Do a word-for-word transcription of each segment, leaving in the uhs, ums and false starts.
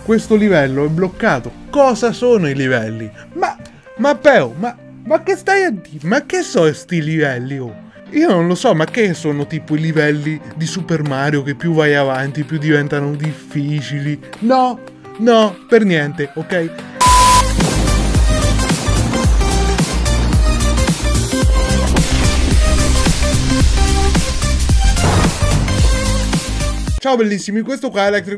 questo livello è bloccato. Cosa sono i livelli? Ma, ma Peo, ma, ma che stai a dire? Ma che so sti livelli, oh? Io non lo so, ma che sono tipo i livelli di Super Mario che più vai avanti più diventano difficili? No, no, per niente, ok? Ciao bellissimi, questo qua è Electric.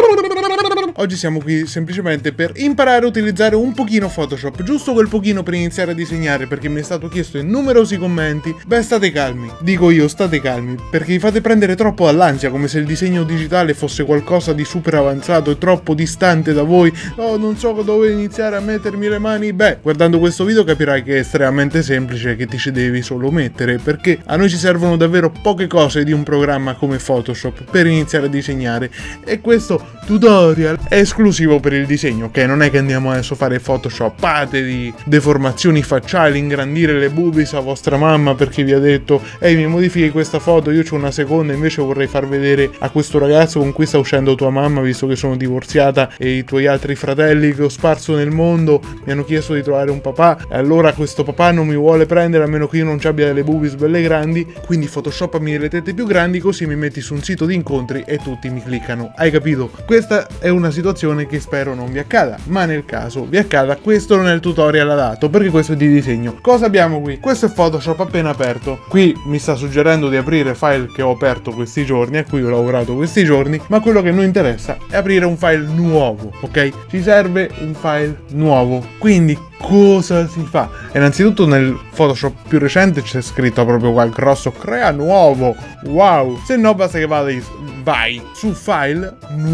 Oggi siamo qui semplicemente per imparare a utilizzare un pochino Photoshop, giusto quel pochino per iniziare a disegnare, perché mi è stato chiesto in numerosi commenti. Beh, state calmi, dico io, state calmi, perché vi fate prendere troppo all'ansia, come se il disegno digitale fosse qualcosa di super avanzato e troppo distante da voi. Oh, non so dove iniziare a mettermi le mani. Beh, guardando questo video capirai che è estremamente semplice, che ti ci devi solo mettere, perché a noi ci servono davvero poche cose di un programma come Photoshop per iniziare a disegnare, e questo tutorial è esclusivo per il disegno, ok? Non è che andiamo adesso a fare photoshoppate di deformazioni facciali, ingrandire le boobies a vostra mamma perché vi ha detto ehi, mi modifichi questa foto, io c'ho una seconda, invece vorrei far vedere a questo ragazzo con cui sta uscendo tua mamma, visto che sono divorziata e i tuoi altri fratelli che ho sparso nel mondo mi hanno chiesto di trovare un papà, e allora questo papà non mi vuole prendere a meno che io non ci abbia delle boobies belle grandi, quindi photoshoppami delle tette più grandi, così mi metti su un sito di incontri e tutti mi cliccano. Hai capito? Questa è una situazione che spero non vi accada, ma nel caso vi accada, questo non è il tutorial adatto, perché questo è di disegno. Cosa abbiamo qui? Questo è Photoshop appena aperto. Qui mi sta suggerendo di aprire file che ho aperto questi giorni, a cui ho lavorato questi giorni, ma quello che noi interessa è aprire un file nuovo, ok? Ci serve un file nuovo, quindi cosa si fa? Innanzitutto nel Photoshop più recente c'è scritto proprio qua grosso crea nuovo, wow, se no basta che vada vai su file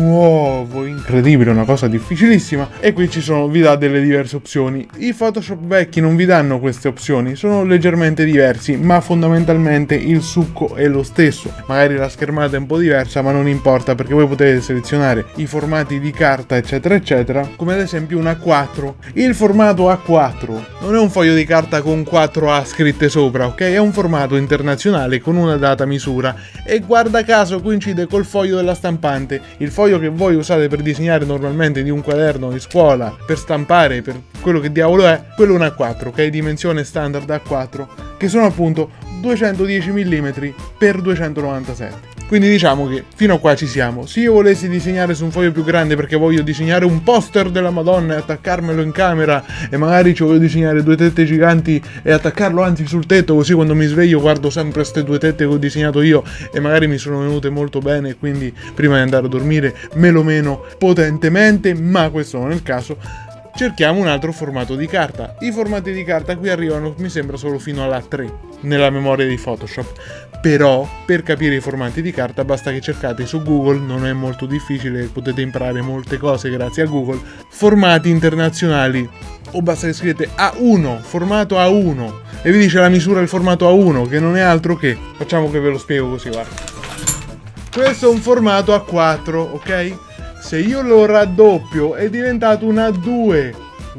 nuovo, incredibile, una cosa difficilissima, e qui ci sono, vi dà delle diverse opzioni. I Photoshop vecchi non vi danno queste opzioni, sono leggermente diversi, ma fondamentalmente il succo è lo stesso, magari la schermata è un po' diversa, ma non importa, perché voi potete selezionare i formati di carta eccetera eccetera, come ad esempio un A quattro. Il formato A quattro non è un foglio di carta con quattro A scritte sopra, ok? È un formato internazionale con una data misura, e guarda caso coincide col foglio della stampante. Il foglio che voi usate per disegnare normalmente di un quaderno di scuola, per stampare, per quello che diavolo è, quello è un A quattro, ok? Dimensione standard A quattro, che sono appunto duecentodieci millimetri per duecentonovantasette. Quindi diciamo che fino a qua ci siamo. Se io volessi disegnare su un foglio più grande perché voglio disegnare un poster della Madonna e attaccarmelo in camera, e magari ci voglio disegnare due tette giganti e attaccarlo anzi sul tetto, così quando mi sveglio guardo sempre queste due tette che ho disegnato io e magari mi sono venute molto bene, quindi prima di andare a dormire me lo meno potentemente, ma questo non è il caso. Cerchiamo un altro formato di carta. I formati di carta qui arrivano, mi sembra, solo fino alla tre nella memoria di Photoshop. Però per capire i formati di carta basta che cercate su Google, non è molto difficile, potete imparare molte cose grazie a Google, formati internazionali, o basta che scrivete A uno, formato A uno, e vi dice la misura del formato A uno, che non è altro che, facciamo che ve lo spiego così, guarda. Questo è un formato A quattro, ok? Se io lo raddoppio è diventato un A due.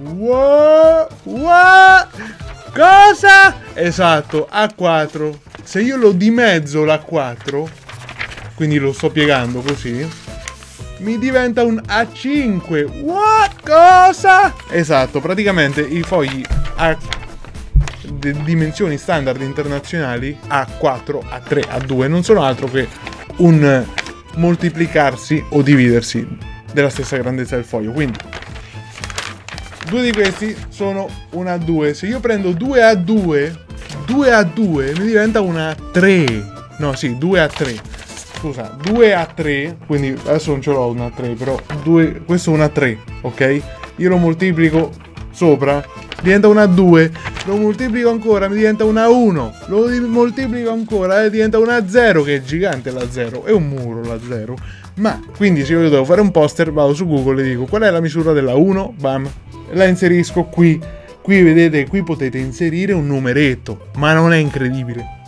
Wow, wow, cosa? Esatto, A quattro. Se io lo dimezzo l'A quattro, quindi lo sto piegando così, mi diventa un A cinque. What? Cosa? Esatto, praticamente i fogli a dimensioni standard internazionali A quattro, A tre, A due non sono altro che un moltiplicarsi o dividersi della stessa grandezza del foglio. Quindi due di questi sono un A due. Se io prendo due A due, due A due mi diventa un A tre. No, sì, due A tre. Scusa, due A tre, quindi adesso non ce l'ho un A tre, però due, questo è un A tre, ok? Io lo moltiplico sopra, diventa un A due, lo moltiplico ancora, mi diventa un A uno, lo moltiplico ancora e diventa un A zero, che è gigante l'A zero, è un muro l'A zero. Ma quindi se io devo fare un poster, vado su Google e dico qual è la misura della uno, bam, la inserisco qui. Qui vedete, qui potete inserire un numeretto, ma non è incredibile?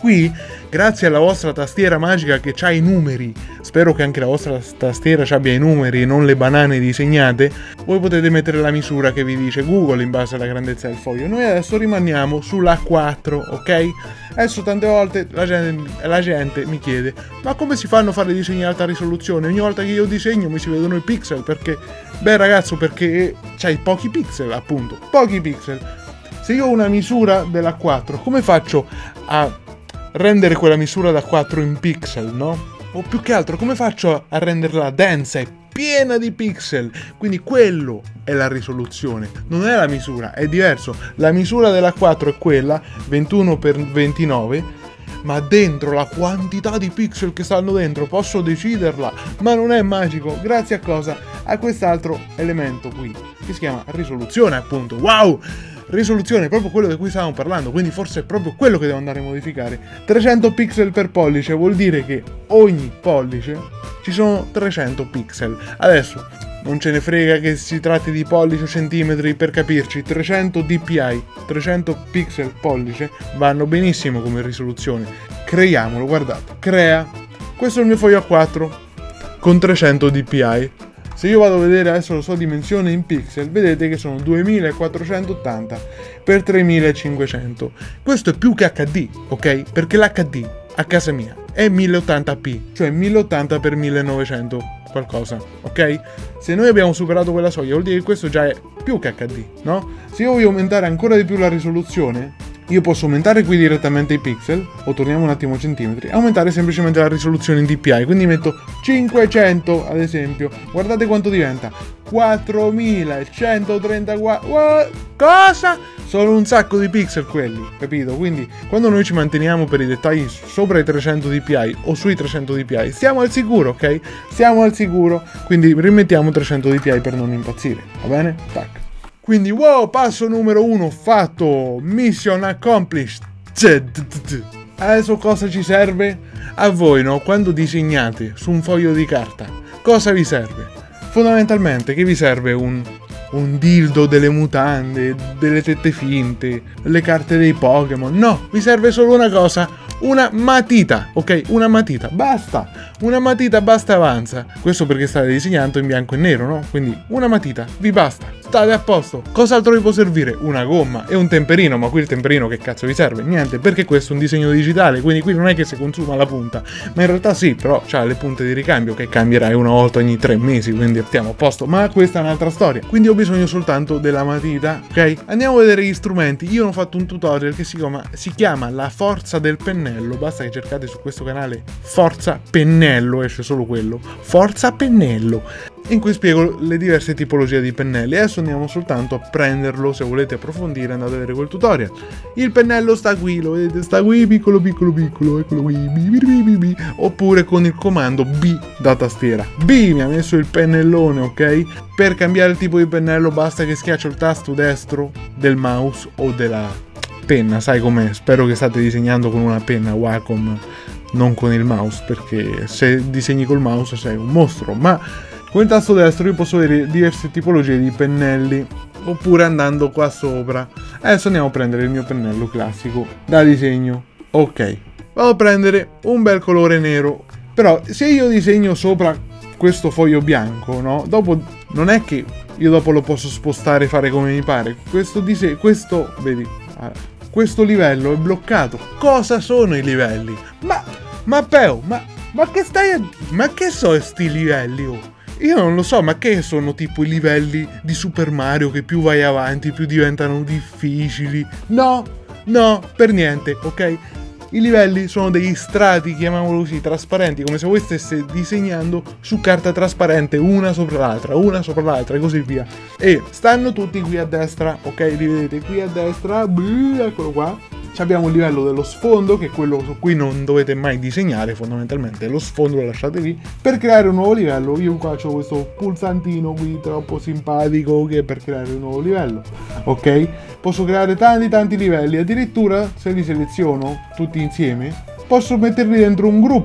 qui, grazie alla vostra tastiera magica che ha i numeri, spero che anche la vostra tastiera abbia i numeri e non le banane disegnate, voi potete mettere la misura che vi dice Google in base alla grandezza del foglio. Noi adesso rimaniamo sull'A quattro, ok? Adesso tante volte la gente, la gente mi chiede, ma come si fanno a fare disegni ad alta risoluzione? Ogni volta che io disegno mi si vedono i pixel, perché... Beh ragazzo, perché c'hai pochi pixel, appunto, pochi pixel. Se io ho una misura dell'A quattro, come faccio a rendere quella misura da quattro in pixel, no? O più che altro, come faccio a renderla densa e piena di pixel? Quindi quello è la risoluzione, non è la misura, è diverso. La misura dell'A quattro è quella, ventuno per ventinove, ma dentro la quantità di pixel che stanno dentro posso deciderla, ma non è magico. Grazie a cosa? A quest'altro elemento qui, che si chiama risoluzione, appunto. Wow! Risoluzione è proprio quello di cui stavamo parlando, quindi forse è proprio quello che devo andare a modificare. trecento pixel per pollice vuol dire che ogni pollice ci sono trecento pixel. Adesso non ce ne frega che si tratti di pollice o centimetri, per capirci, trecento dpi, trecento pixel pollice vanno benissimo come risoluzione. Creiamolo, guardate, crea. Questo è il mio foglio A quattro con trecento dpi. Se io vado a vedere adesso la sua dimensione in pixel, vedete che sono duemilaquattrocentottanta per tremilacinquecento. Questo è più che acca di, ok? Perché l'H D a casa mia è mille ottanta p, cioè mille ottanta per millenovecento qualcosa, ok? Se noi abbiamo superato quella soglia, vuol dire che questo già è più che acca di, no? Se io voglio aumentare ancora di più la risoluzione, io posso aumentare qui direttamente i pixel, o torniamo un attimo a centimetri, aumentare semplicemente la risoluzione in dpi, quindi metto cinquecento ad esempio, guardate quanto diventa, quattromilacentotrentaquattro, cosa? Sono un sacco di pixel quelli, capito? Quindi quando noi ci manteniamo per i dettagli sopra i trecento dpi o sui trecento dpi, stiamo al sicuro, ok? Stiamo al sicuro, quindi rimettiamo trecento dpi per non impazzire, va bene? Tac. Quindi wow, passo numero uno fatto, mission accomplished. Adesso cosa ci serve? A voi, no? Quando disegnate su un foglio di carta, cosa vi serve? Fondamentalmente che vi serve un, un dildo delle mutande, delle tette finte, le carte dei Pokémon. No, vi serve solo una cosa, una matita, ok? Una matita, basta. Una matita basta e avanza. Questo perché state disegnando in bianco e nero, no? Quindi una matita, vi basta. State a posto. Cos'altro vi può servire? Una gomma e un temperino, ma qui il temperino che cazzo vi serve? Niente, perché questo è un disegno digitale, quindi qui non è che si consuma la punta, ma in realtà sì, però c'ha le punte di ricambio che cambierai una volta ogni tre mesi, quindi stiamo a posto, ma questa è un'altra storia. Quindi ho bisogno soltanto della matita, ok? Andiamo a vedere gli strumenti. Io ho fatto un tutorial che si chiama, si chiama La forza del pennello, basta che cercate su questo canale Forza Pennello, esce solo quello, Forza Pennello, in cui spiego le diverse tipologie di pennelli. Adesso andiamo soltanto a prenderlo. Se volete approfondire andate a vedere quel tutorial. Il pennello sta qui, lo vedete, sta qui piccolo piccolo piccolo, eccolo qui, bi, bi, bi, bi, bi. Oppure con il comando B da tastiera. B mi ha messo il pennellone, ok? Per cambiare il tipo di pennello basta che schiaccio il tasto destro del mouse o della penna, sai com'è? Spero che state disegnando con una penna Wacom, non con il mouse, perché se disegni col mouse sei un mostro. Ma con il tasto destro io posso vedere diverse tipologie di pennelli, oppure andando qua sopra. Adesso andiamo a prendere il mio pennello classico da disegno. Ok, vado a prendere un bel colore nero. Però se io disegno sopra questo foglio bianco, no? Dopo non è che io dopo lo posso spostare e fare come mi pare. Questo disegno, questo, vedi, questo livello è bloccato. Cosa sono i livelli? Ma, ma Peo, ma, ma che stai a... Ma che so sti livelli, oh? Io non lo so, ma che sono tipo i livelli di Super Mario che più vai avanti più diventano difficili? No, no, per niente, ok? I livelli sono degli strati, chiamiamolo così, trasparenti, come se voi stesse disegnando su carta trasparente una sopra l'altra, una sopra l'altra e così via. E stanno tutti qui a destra, ok? Li vedete qui a destra, bluh, eccolo qua. Abbiamo il livello dello sfondo, che è quello su cui non dovete mai disegnare, fondamentalmente lo sfondo lo lasciate lì. Per creare un nuovo livello io qua ho questo pulsantino qui troppo simpatico che è per creare un nuovo livello, ok? Posso creare tanti tanti livelli, addirittura se li seleziono tutti insieme posso metterli dentro un gruppo,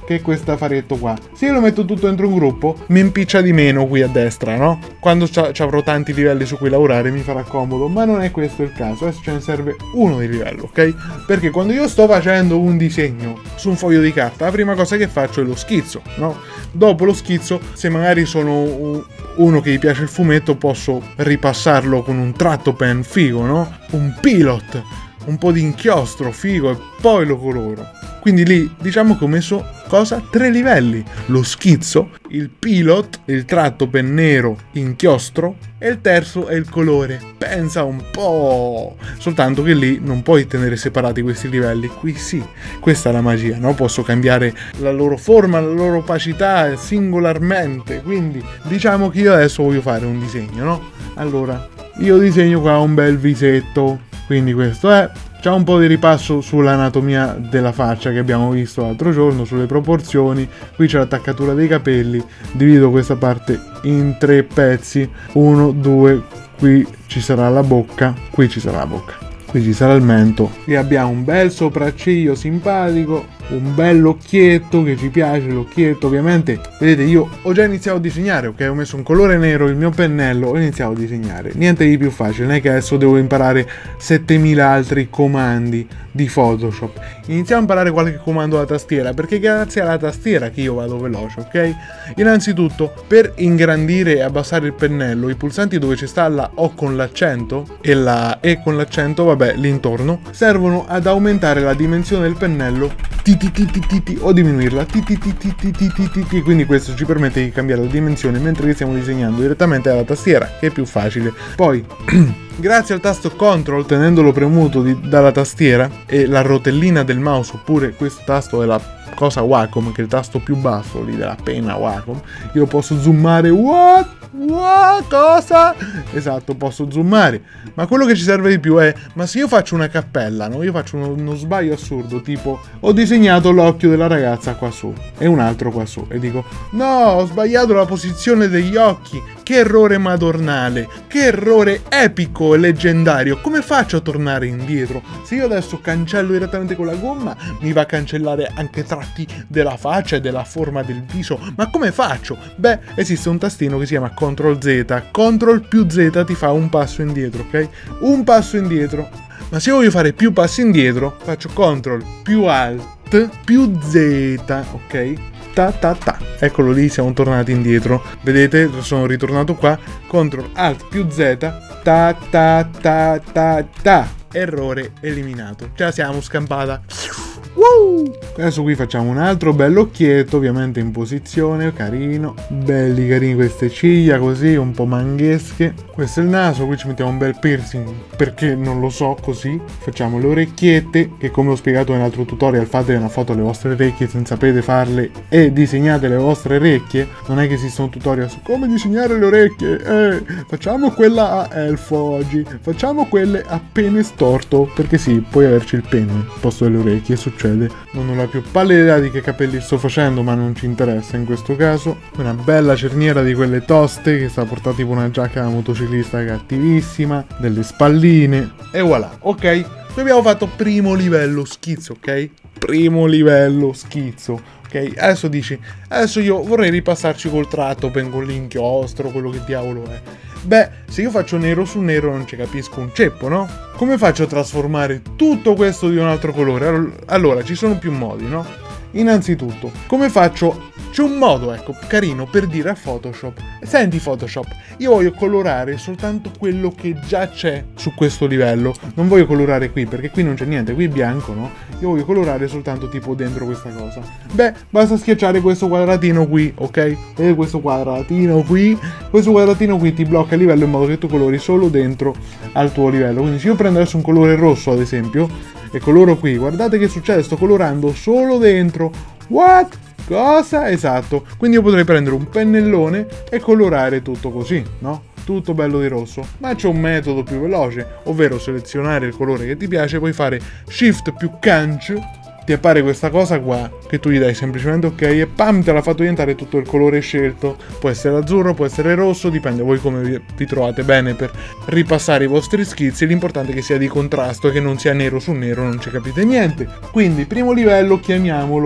che è questo affaretto qua. Se io lo metto tutto dentro un gruppo, mi impiccia di meno qui a destra, no? Quando ci avrò tanti livelli su cui lavorare mi farà comodo, ma non è questo il caso. Adesso ce ne serve uno di livello, ok? Perché quando io sto facendo un disegno su un foglio di carta, la prima cosa che faccio è lo schizzo, no? Dopo lo schizzo, se magari sono uno che gli piace il fumetto, posso ripassarlo con un tratto pen figo, no? Un pilot, un po' di inchiostro figo e poi lo coloro. Quindi lì diciamo che ho messo cosa? Tre livelli. Lo schizzo, il pilot, il tratto pen nero, inchiostro e il terzo è il colore. Pensa un po'. Soltanto che lì non puoi tenere separati questi livelli. Qui sì. Questa è la magia, no? Posso cambiare la loro forma, la loro opacità singolarmente. Quindi diciamo che io adesso voglio fare un disegno, no? Allora, io disegno qua un bel visetto. Quindi questo è. C'è un po' di ripasso sull'anatomia della faccia che abbiamo visto l'altro giorno, sulle proporzioni. Qui c'è l'attaccatura dei capelli. Divido questa parte in tre pezzi. Uno, due, qui ci sarà la bocca, qui ci sarà la bocca, qui ci sarà il mento. Qui abbiamo un bel sopracciglio simpatico, un bell'occhietto che ci piace, l'occhietto ovviamente. Vedete, io ho già iniziato a disegnare, ok? Ho messo un colore nero, il mio pennello, ho iniziato a disegnare. Niente di più facile, non è che adesso devo imparare settemila altri comandi di Photoshop. Iniziamo a imparare qualche comando alla tastiera, perché grazie alla tastiera che io vado veloce, ok? Innanzitutto, per ingrandire e abbassare il pennello, i pulsanti dove ci sta la O con l'accento e la E con l'accento, vabbè, l'intorno, servono ad aumentare la dimensione del pennello o diminuirla, quindi questo ci permette di cambiare la dimensione mentre stiamo disegnando direttamente dalla tastiera, che è più facile. Poi grazie al tasto control, tenendolo premuto di, dalla tastiera, e la rotellina del mouse, oppure questo tasto è la cosa Wacom, che è il tasto più basso lì della penna Wacom, io lo posso zoomare. What? What? Cosa? Esatto, posso zoomare. Ma quello che ci serve di più è, ma se io faccio una cappella, no? Io faccio uno, uno sbaglio assurdo, tipo ho disegnato l'occhio della ragazza qua su e un altro qua su e dico no, ho sbagliato la posizione degli occhi, che errore madornale, che errore epico e leggendario. Come faccio a tornare indietro? Se io adesso cancello direttamente con la gomma, mi va a cancellare anche tratti della faccia e della forma del viso. Ma come faccio? Beh, esiste un tastino che si chiama control Z. Control più Z ti fa un passo indietro, ok? Un passo indietro. Ma se io voglio fare più passi indietro, faccio control più alt più Z, ok? Ta ta ta. Eccolo lì, siamo tornati indietro. Vedete, sono ritornato qua. control alt più Z. Ta ta ta ta ta. Errore eliminato. Ce la siamo scampata. Woo! Adesso qui facciamo un altro bello occhietto, ovviamente in posizione, carino, belli carini queste ciglia così, un po' manghesche. Questo è il naso, qui ci mettiamo un bel piercing, perché non lo so, così. Facciamo le orecchiette, che come ho spiegato nell'altro tutorial, fate una foto alle vostre orecchie se non sapete farle e disegnate le vostre orecchie. Non è che esista un tutorial su come disegnare le orecchie, eh, facciamo quella a elfo oggi, facciamo quelle a pene storto, perché sì, puoi averci il pene al posto delle orecchie, succede. Non ho la più pallida idea di che capelli sto facendo, ma non ci interessa in questo caso. Una bella cerniera di quelle toste che sta portando tipo una giacca da motociclista cattivissima, delle spalline e voilà. Ok, qui abbiamo fatto primo livello schizzo, ok? Primo livello schizzo. Ok, adesso dici, adesso io vorrei ripassarci col tratto, pen con l'inchiostro, quello che diavolo è. Beh, se io faccio nero su nero non ci capisco un ceppo, no? Come faccio a trasformare tutto questo di un altro colore? Allora, ci sono più modi, no? Innanzitutto, come faccio? C'è un modo, ecco, carino per dire a Photoshop: senti Photoshop, io voglio colorare soltanto quello che già c'è su questo livello. Non voglio colorare qui, perché qui non c'è niente, qui è bianco, no? Io voglio colorare soltanto tipo dentro questa cosa. Beh, basta schiacciare questo quadratino qui, ok? Vedete questo quadratino qui? Questo quadratino qui ti blocca il livello in modo che tu colori solo dentro al tuo livello. Quindi se io prendo adesso un colore rosso, ad esempio, e coloro qui, guardate che succede, sto colorando solo dentro. What? Cosa? Esatto. Quindi io potrei prendere un pennellone e colorare tutto così, no? Tutto bello di rosso. Ma c'è un metodo più veloce, ovvero selezionare il colore che ti piace, poi fare Shift più Canc, ti appare questa cosa qua, che tu gli dai semplicemente ok e pam, te l'ha fatto diventare tutto il colore scelto. Può essere azzurro, può essere rosso, dipende voi come vi, vi trovate bene per ripassare i vostri schizzi. L'importante è che sia di contrasto e che non sia nero su nero, non ci capite niente. Quindi primo livello chiamiamolo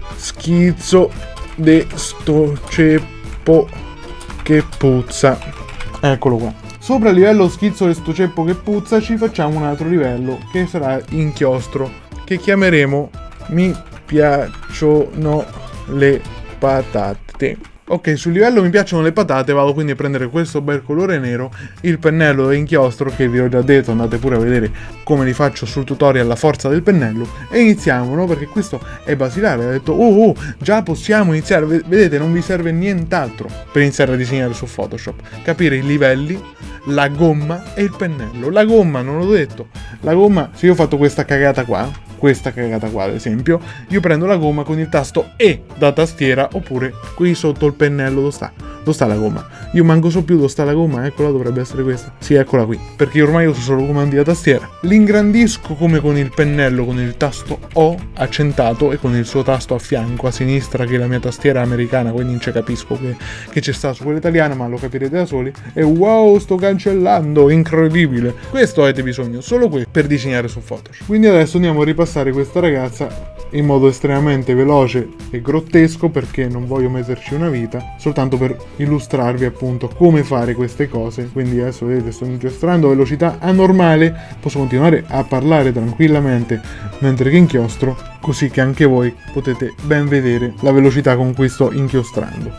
schizzo de sto ceppo che puzza. Eccolo qua. Sopra il livello schizzo de sto ceppo che puzza ci facciamo un altro livello che sarà inchiostro, che chiameremo mi piacciono le patate. Ok, sul livello mi piacciono le patate vado quindi a prendere questo bel colore nero, il pennello da inchiostro che vi ho già detto, andate pure a vedere come li faccio sul tutorial la forza del pennello, e iniziamo, no? Perché questo è basilare, ho detto oh oh, già possiamo iniziare, vedete non vi serve nient'altro per iniziare a disegnare su Photoshop, capire i livelli, la gomma e il pennello. La gomma, non l'ho detto, la gomma, se io ho fatto questa cagata qua, questa cagata qua ad esempio, io prendo la gomma con il tasto E da tastiera, oppure qui sotto il pennello, dove sta? Dove sta la gomma? Io manco so più dove sta la gomma, eccola, dovrebbe essere questa. Sì, eccola qui, perché ormai uso solo comandi da tastiera. L'ingrandisco come con il pennello, con il tasto O accentato e con il suo tasto a fianco, a sinistra, che la mia tastiera è americana, quindi non ci capisco che, che c'è sta su quella italiana, ma lo capirete da soli. E wow, sto cancellando, incredibile. Questo avete bisogno, solo questo, per disegnare su Photoshop. Quindi adesso andiamo a ripassare questa ragazza in modo estremamente veloce e grottesco, perché non voglio metterci una vita, soltanto per illustrarvi appunto come fare queste cose. Quindi adesso vedete, sto inchiostrando a velocità anormale, posso continuare a parlare tranquillamente mentre che inchiostro, così che anche voi potete ben vedere la velocità con cui sto inchiostrando.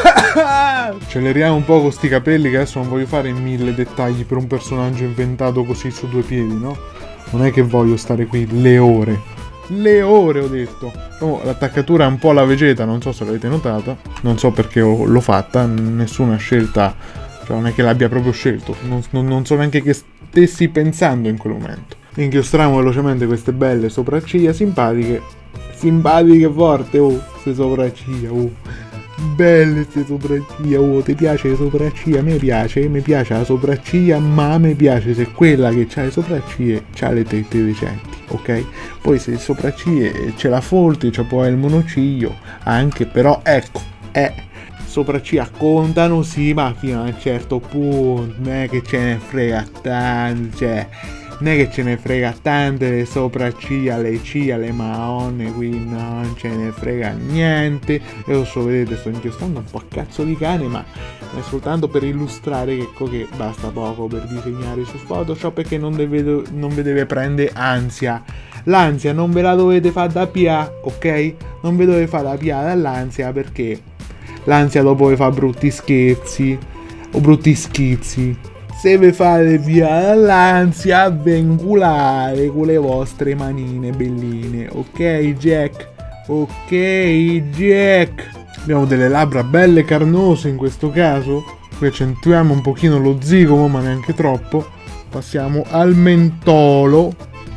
Acceleriamo un po' con sti capelli, che adesso non voglio fare mille dettagli per un personaggio inventato così su due piedi, no? Non è che voglio stare qui le ore. Le ore ho detto. Oh, l'attaccatura è un po' alla Vegeta, non so se l'avete notata. Non so perché ho, l'ho fatta, nessuna scelta, cioè non è che l'abbia proprio scelto, non, non, non so neanche che stessi pensando in quel momento. Inchiostriamo velocemente queste belle sopracciglia simpatiche. Simpatiche forte, oh, queste sopracciglia, oh. Belle queste sopracciglia, oh, ti piace le sopracciglia? A me piace, mi piace la sopracciglia, ma a me piace se quella che ha le sopracciglia ha le tette decenti, ok? Poi se le sopracciglia c'è la folti, c'è poi il monociglio, anche, però ecco, eh, sopracciglia contano sì, ma fino a un certo punto, non è che ce ne frega tanto, cioè... non è che ce ne frega tante le sopracciglia, le ciglia, le maonne, qui non ce ne frega niente. Io so, vedete, sto inchiostrando un po' a cazzo di cane, ma è soltanto per illustrare che, che basta poco per disegnare su Photoshop e che non, deve, non vi deve prendere ansia. L'ansia non ve la dovete fare da pia, ok? Non ve dovete fare da pia dall'ansia, perché l'ansia dopo vi fa brutti scherzi o brutti schizzi. Se vi fate via dall'ansia, vengulare con le vostre manine belline, ok Jack? Ok Jack? Abbiamo delle labbra belle carnose in questo caso, qui accentuiamo un pochino lo zigomo, ma neanche troppo. Passiamo al mentolo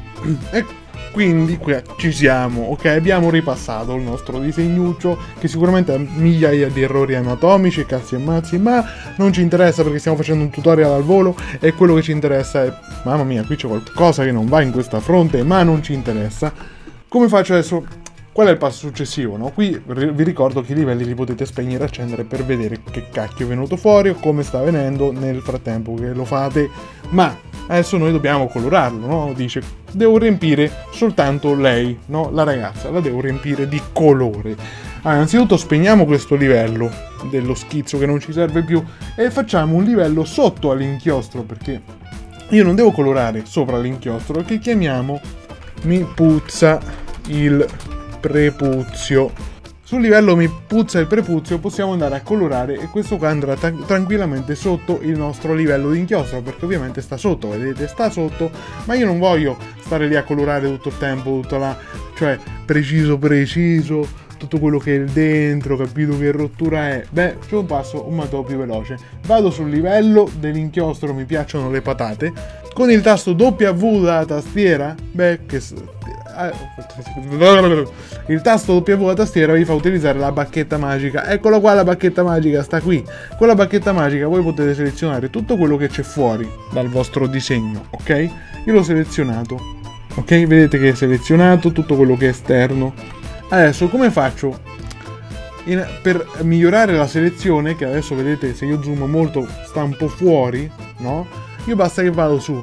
e quindi qui ci siamo, ok? Abbiamo ripassato il nostro disegnuccio, che sicuramente ha migliaia di errori anatomici e cazzi e mazzi, ma non ci interessa perché stiamo facendo un tutorial al volo e quello che ci interessa è... mamma mia, qui c'è qualcosa che non va in questa fronte, ma non ci interessa. Come faccio adesso? Qual è il passo successivo, no? Qui vi ricordo che i livelli li potete spegnere e accendere per vedere che cacchio è venuto fuori o come sta venendo nel frattempo che lo fate, ma adesso noi dobbiamo colorarlo, no? Dice, devo riempire soltanto lei, no? La ragazza, la devo riempire di colore. Allora, innanzitutto spegniamo questo livello dello schizzo che non ci serve più e facciamo un livello sotto all'inchiostro, perché io non devo colorare sopra l'inchiostro, che chiamiamo mi puzza il prepuzio. Sul livello mi puzza il prepuzio possiamo andare a colorare e questo qua andrà tra tranquillamente sotto il nostro livello di inchiostro, perché ovviamente sta sotto, vedete, sta sotto, ma io non voglio stare lì a colorare tutto il tempo, tutta la, cioè preciso preciso, tutto quello che è dentro, capito che rottura è. Beh, c'è un passo un po' più veloce, vado sul livello dell'inchiostro mi piacciono le patate, con il tasto W da tastiera, beh che il tasto W da tastiera vi fa utilizzare la bacchetta magica. Eccola qua, la bacchetta magica sta qui. Con la bacchetta magica voi potete selezionare tutto quello che c'è fuori dal vostro disegno, ok? Io l'ho selezionato, ok? Vedete che è selezionato tutto quello che è esterno. Adesso come faccio? In, per migliorare la selezione, che adesso vedete se io zoom molto sta un po' fuori, no? Io basta che vado su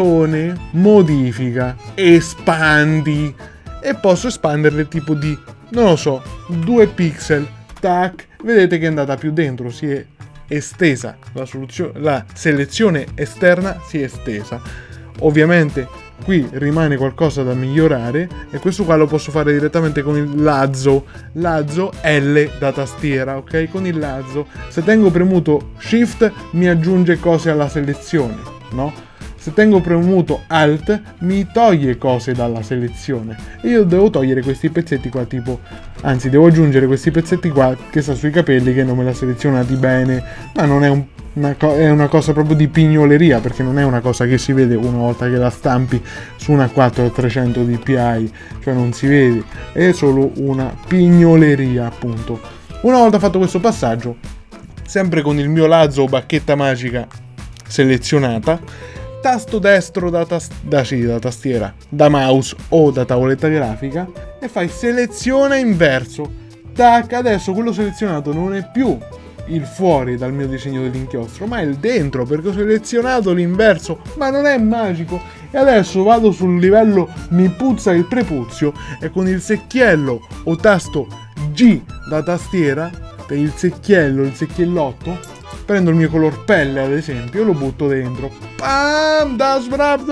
selezione, modifica, espandi e posso espanderle tipo di non lo so, due pixel, tac, vedete che è andata più dentro, si è estesa, la, soluzione, la selezione esterna si è estesa. Ovviamente qui rimane qualcosa da migliorare e questo qua lo posso fare direttamente con il lazzo, lazzo L da tastiera, ok? Con il lazzo, se tengo premuto Shift mi aggiunge cose alla selezione, no? Se tengo premuto Alt mi toglie cose dalla selezione e io devo togliere questi pezzetti qua, tipo, anzi devo aggiungere questi pezzetti qua che sta sui capelli che non me la selezionati bene, ma non è un Una è una cosa proprio di pignoleria, perché non è una cosa che si vede una volta che la stampi su una quattro trecento D P I, cioè non si vede, è solo una pignoleria, appunto. Una volta fatto questo passaggio, sempre con il mio lazzo o bacchetta magica selezionata, tasto destro da, tas da, sì, da tastiera, da mouse o da tavoletta grafica e fai seleziona inverso. Tac, adesso quello selezionato non è più il fuori dal mio disegno dell'inchiostro, ma è il dentro, perché ho selezionato l'inverso, ma non è magico. E adesso vado sul livello mi puzza il prepuzio e con il secchiello o tasto G da tastiera, per il secchiello, il secchiellotto, prendo il mio color pelle ad esempio e lo butto dentro. Pam, das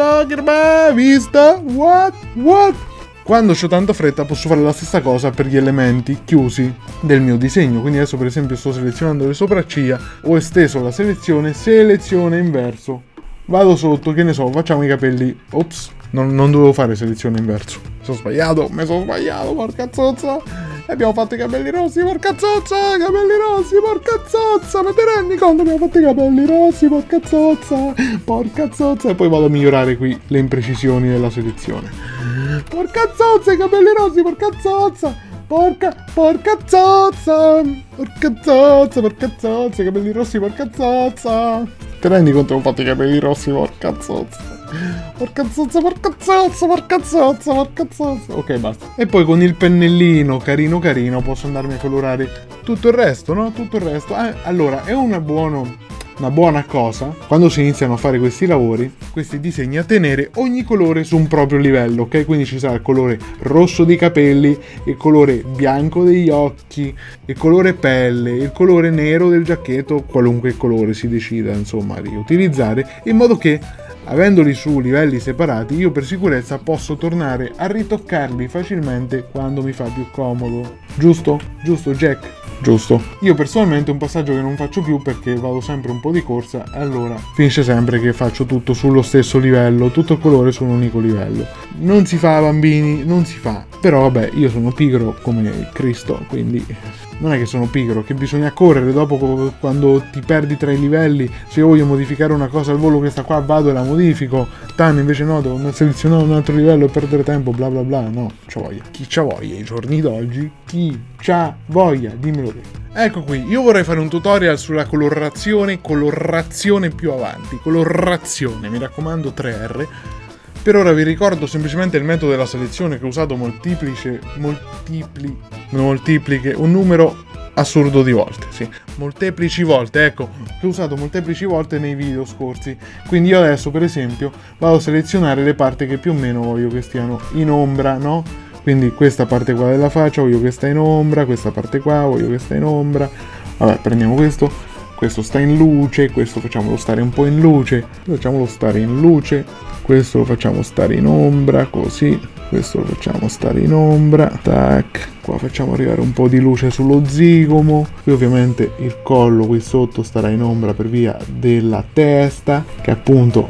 bravo, visto? What? What? Quando ho tanta fretta posso fare la stessa cosa per gli elementi chiusi del mio disegno, quindi adesso per esempio sto selezionando le sopracciglia, ho esteso la selezione, selezione inverso, vado sotto, che ne so, facciamo i capelli, ops, non, non dovevo fare selezione inverso, mi sono sbagliato, mi sono sbagliato, porca zozza, abbiamo fatto i capelli rossi, porca zozza, capelli rossi, porca zozza, ma ti rendi conto, abbiamo fatto i capelli rossi, porca zozza, porca zozza, e poi vado a migliorare qui le imprecisioni della selezione. Porca zozza, i capelli rossi, porca zozza, porca, porca zozza, porca zozza, porca zozza, i capelli rossi, porca zozza. Ti rendi conto che ho fatto i capelli rossi, porca zozza, porca zozza, porca zozza, porca zozza, porca zozza. Ok, basta. E poi con il pennellino carino carino posso andarmi a colorare tutto il resto, no? Tutto il resto. Eh, allora, è una buona... Una buona cosa, quando si iniziano a fare questi lavori, questi disegni, a tenere ogni colore su un proprio livello, ok? Quindi ci sarà il colore rosso dei capelli, il colore bianco degli occhi, il colore pelle, il colore nero del giacchetto, qualunque colore si decida, insomma, di utilizzare, in modo che, avendoli su livelli separati, io per sicurezza posso tornare a ritoccarli facilmente quando mi fa più comodo. Giusto? Giusto, Jack? Giusto. Io personalmente è un passaggio che non faccio più perché vado sempre un po' di corsa e allora finisce sempre che faccio tutto sullo stesso livello, tutto il colore su un unico livello. Non si fa, bambini, non si fa. Però vabbè, io sono pigro come Cristo, quindi non è che sono pigro, che bisogna correre dopo quando ti perdi tra i livelli. Se io voglio modificare una cosa al volo, questa qua vado e la modifico. Tanto invece no, devo selezionare un altro livello e perdere tempo, bla bla bla. No, c'ha voglia. Chi c'ha voglia i giorni d'oggi? Chi c'ha voglia? Dimmelo te. Ecco qui, io vorrei fare un tutorial sulla colorazione, colorazione più avanti. Colorazione, mi raccomando, tre R. Per ora vi ricordo semplicemente il metodo della selezione che ho usato moltiplice, multipli, moltipliche, un numero assurdo di volte, sì, molteplici volte, ecco, che ho usato molteplici volte nei video scorsi. Quindi io adesso per esempio vado a selezionare le parti che più o meno voglio che stiano in ombra, no? Quindi questa parte qua della faccia voglio che sta in ombra, questa parte qua voglio che sta in ombra. Vabbè, prendiamo questo, questo sta in luce, questo facciamolo stare un po' in luce, facciamolo stare in luce. Questo lo facciamo stare in ombra, così. Questo lo facciamo stare in ombra. Tac. Qua facciamo arrivare un po' di luce sullo zigomo. Qui ovviamente il collo qui sotto starà in ombra per via della testa, che appunto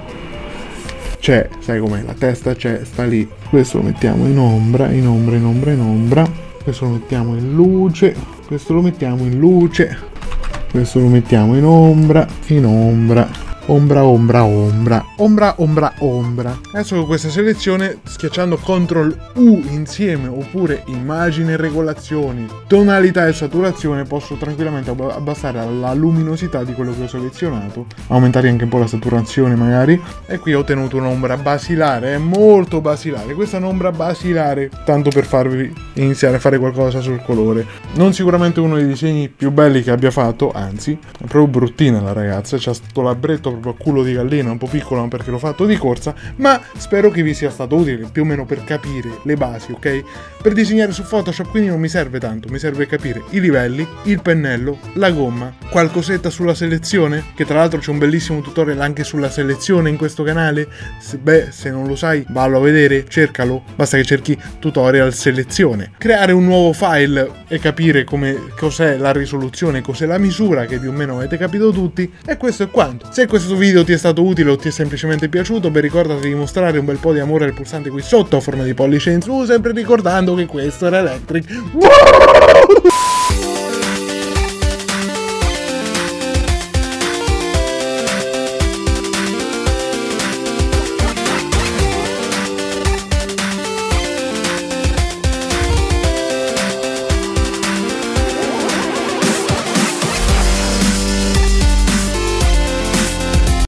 c'è, sai com'è, la testa c'è, sta lì. Questo lo mettiamo in ombra, in ombra, in ombra, in ombra. Questo lo mettiamo in luce. Questo lo mettiamo in luce. Questo lo mettiamo in ombra, in ombra. Ombra, ombra, ombra, ombra, ombra, ombra. Adesso con questa selezione, schiacciando control U insieme, oppure immagine, regolazioni, tonalità e saturazione, posso tranquillamente abbassare la luminosità di quello che ho selezionato, aumentare anche un po' la saturazione magari, e qui ho ottenuto un'ombra basilare, è molto basilare, questa è un'ombra basilare, tanto per farvi iniziare a fare qualcosa sul colore. Non sicuramente uno dei disegni più belli che abbia fatto, anzi, è proprio bruttina la ragazza, c'ha sto labbretto proprio a culo di gallina, un po' piccolo perché l'ho fatto di corsa, ma spero che vi sia stato utile più o meno per capire le basi, ok? Per disegnare su Photoshop quindi non mi serve tanto, mi serve capire i livelli, il pennello, la gomma, qualcosetta sulla selezione, che tra l'altro c'è un bellissimo tutorial anche sulla selezione in questo canale, se, beh, se non lo sai vallo a vedere, cercalo, basta che cerchi tutorial selezione. Creare un nuovo file e capire come cos'è la risoluzione, cos'è la misura, che più o meno avete capito tutti, e questo è quanto. Se questo video ti è stato utile o ti è semplicemente piaciuto, beh, ricordati di mostrare un bel po' di amore al pulsante qui sotto a forma di pollice in su, sempre ricordando che questo era Electric.